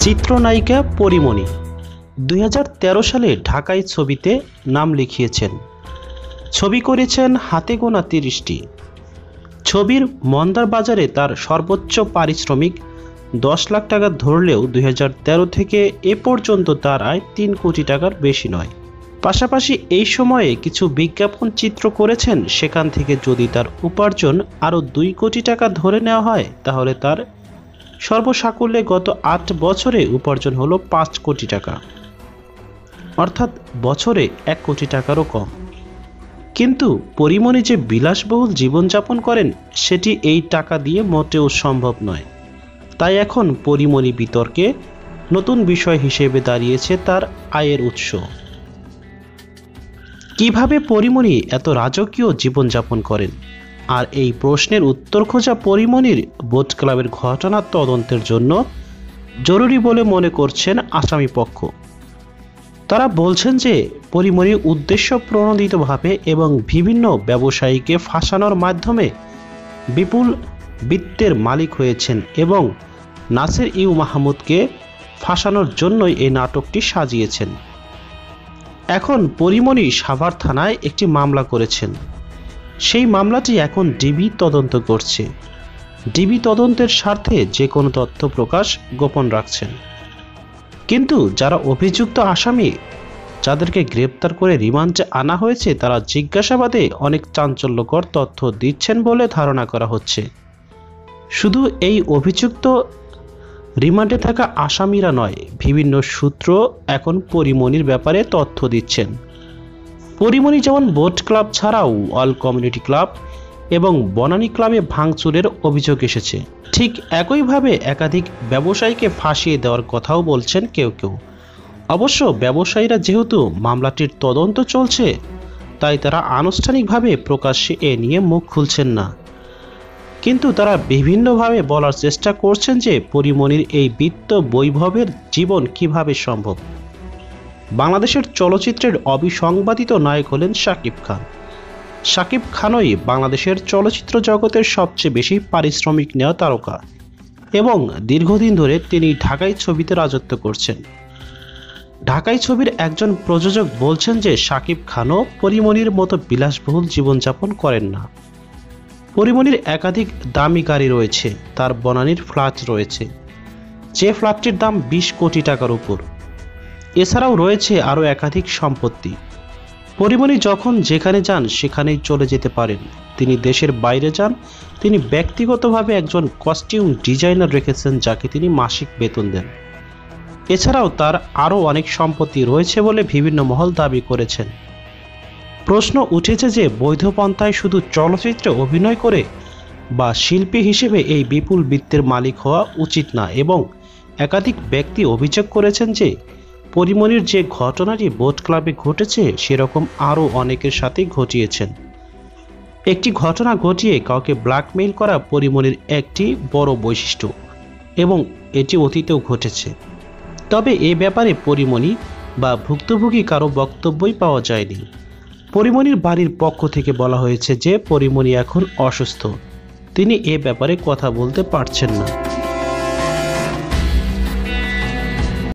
চিত্রনায়িকা পরীমণি 2013 সালে ঢাকায় ছবিতে নাম লিখিয়েছেন। ছবি করেছেন হাতে গোনা 30টি। ছবির মন্দার বাজারে তার সর্বোচ্চ পারিশ্রমিক 10 লাখ টাকা ধরলেও 2013 থেকে এ পর্যন্ত তার আয় 3 কোটি টাকার বেশি নয়। পাশাপাশি এই সময়ে কিছু বিজ্ঞাপন চিত্র করেছেন, সেখান থেকে যদি তার উপার্জন আরও 2 কোটি টাকা ধরে নেওয়া হয় তাহলে তার সর্বসাকুল্যে গত 8 বছরে উপার্জন হলো 5 কোটি টাকা, অর্থাৎ বছরে 1 কোটি টাকারও কম। কিন্তু পরীমণি যে বিলাসবহুল জীবনযাপন করেন সেটি এই টাকা দিয়ে মোটেও সম্ভব নয়। তাই এখন পরীমণি বিতর্কে নতুন বিষয় হিসেবে দাঁড়িয়েছে তার আয়ের উৎস। কিভাবে পরীমণি এত রাজকীয় জীবনযাপন করেন? আর এই প্রশ্নের উত্তর খোঁজা পরীমণির বোট ক্লাবের ঘটনা তদন্তের জন্য জরুরি বলে মনে করছেন আসামিপক্ষ। তারা বলছেন যে পরীমণি উদ্দেশ্য প্রণোদিতভাবে এবং বিভিন্ন ব্যবসায়ীকে ফাঁসানোর মাধ্যমে বিপুল বিত্তের মালিক হয়েছেন এবং নাসির ইউ মাহমুদকে ফাঁসানোর জন্যই এই নাটকটি সাজিয়েছেন। এখন পরীমণি সাভার থানায় একটি মামলা করেছেন। সেই মামলাটি এখন ডিবি তদন্ত করছে। ডিবি তদন্তের স্বার্থে যে কোনো তথ্য প্রকাশ গোপন রাখছেন। কিন্তু যারা অভিযুক্ত আসামি, যাদেরকে গ্রেপ্তার করে রিমান্ডে আনা হয়েছে, তারা জিজ্ঞাসাবাদে অনেক চাঞ্চল্যকর তথ্য দিচ্ছেন বলে ধারণা করা হচ্ছে। শুধু এই অভিযুক্ত রিমান্ডে থাকা আসামিরা নয়, বিভিন্ন সূত্র এখন পরীমণির ব্যাপারে তথ্য দিচ্ছেন। পরীমণি যেমন বোট ক্লাব ছাড়াও অল কমিউনিটি ক্লাব এবং বনানী ক্লাবে ভাঙচুরের অভিযোগ এসেছে। ঠিক একইভাবে একাধিক ব্যবসায়ীকে ফাঁসিয়ে দেওয়ার কথাও বলছেন কেউ কেউ। অবশ্য ব্যবসায়ীরা যেহেতু মামলাটির তদন্ত চলছে, তাই তারা আনুষ্ঠানিকভাবে প্রকাশ্যে এ নিয়ে মুখ খুলছেন না। কিন্তু তারা বিভিন্নভাবে বলার চেষ্টা করছেন যে পরীমণির এই বিত্ত বৈভবের জীবন কিভাবে সম্ভব। বাংলাদেশের চলচ্চিত্রের অবিসংবাদিত নায়ক হলেন শাকিব খান। শাকিব খানই বাংলাদেশের চলচ্চিত্র জগতের সবচেয়ে বেশি পারিশ্রমিক নেওয়া তারকা এবং দীর্ঘদিন ধরে তিনি ঢাকাই ছবিতে রাজত্ব করছেন। ঢাকাই ছবির একজন প্রযোজক বলছেন যে শাকিব খানও পরীমণির মতো বিলাসবহুল জীবনযাপন করেন না। পরীমণির একাধিক দামি গাড়ি রয়েছে, তার বনানীর ফ্ল্যাট রয়েছে, যে ফ্ল্যাটটির দাম 20 কোটি টাকার উপর। এছাড়াও রয়েছে আরও একাধিক সম্পত্তি। পরীমণি যখন যেখানে যান সেখানেই চলে যেতে পারেন। তিনি দেশের বাইরে যান, তিনি ব্যক্তিগতভাবে একজন কস্টিউম ডিজাইনার রেখেছেন যাকে তিনি মাসিক বেতন দেন। এছাড়াও তার আরও অনেক সম্পত্তি রয়েছে বলে বিভিন্ন মহল দাবি করেছেন। প্রশ্ন উঠেছে যে বৈধ পন্থায় শুধু চলচ্চিত্রে অভিনয় করে বা শিল্পী হিসেবে এই বিপুল বিত্তের মালিক হওয়া উচিত না, এবং একাধিক ব্যক্তি অভিযোগ করেছেন যে পরীমণির যে ঘটনাটি বোট ক্লাবে ঘটেছে সেরকম আরও অনেকের সাথেই ঘটিয়েছেন। একটি ঘটনা ঘটিয়ে কাউকে ব্ল্যাকমেইল করা পরীমণির একটি বড় বৈশিষ্ট্য এবং এটি অতীতেও ঘটেছে। তবে এ ব্যাপারে পরীমণি বা ভুক্তভোগী কারো বক্তব্যই পাওয়া যায়নি। পরীমণির বাড়ির পক্ষ থেকে বলা হয়েছে যে পরীমণি এখন অসুস্থ, তিনি এ ব্যাপারে কথা বলতে পারছেন না।